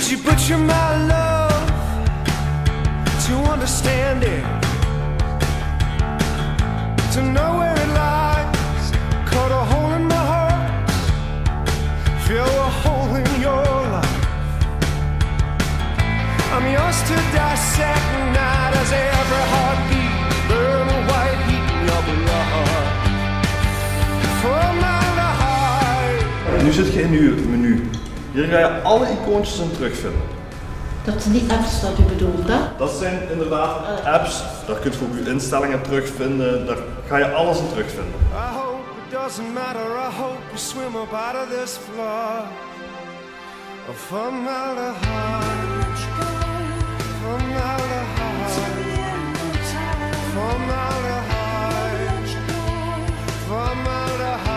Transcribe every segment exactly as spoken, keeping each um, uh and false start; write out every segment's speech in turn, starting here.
you butcher my love to understand it, to know where it lies, cut a hole in my heart, fill a hole in your life. I'm yours to dissect night as every heartbeat burn a white heat in your blood. For my life. Nu zit je in je menu. Hier ga je alle icoontjes in terugvinden. Dat zijn die apps dat u bedoelt, hè? Dat zijn inderdaad apps, daar kunt je ook je instellingen terugvinden, daar ga je alles in terugvinden. I hope it doesn't matter, I hope you swim up out of this flood. Formaldehyde, formaldehyde, formaldehyde, formaldehyde,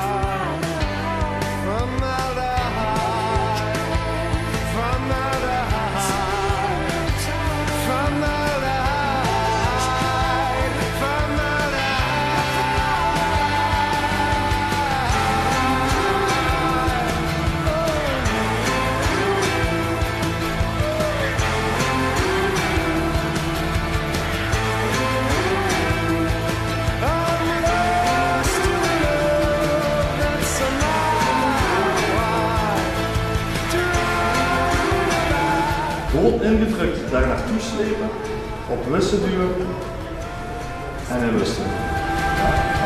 Gewoon ingedrukt daar naartoe slepen, op wissen duwen en in rust doen.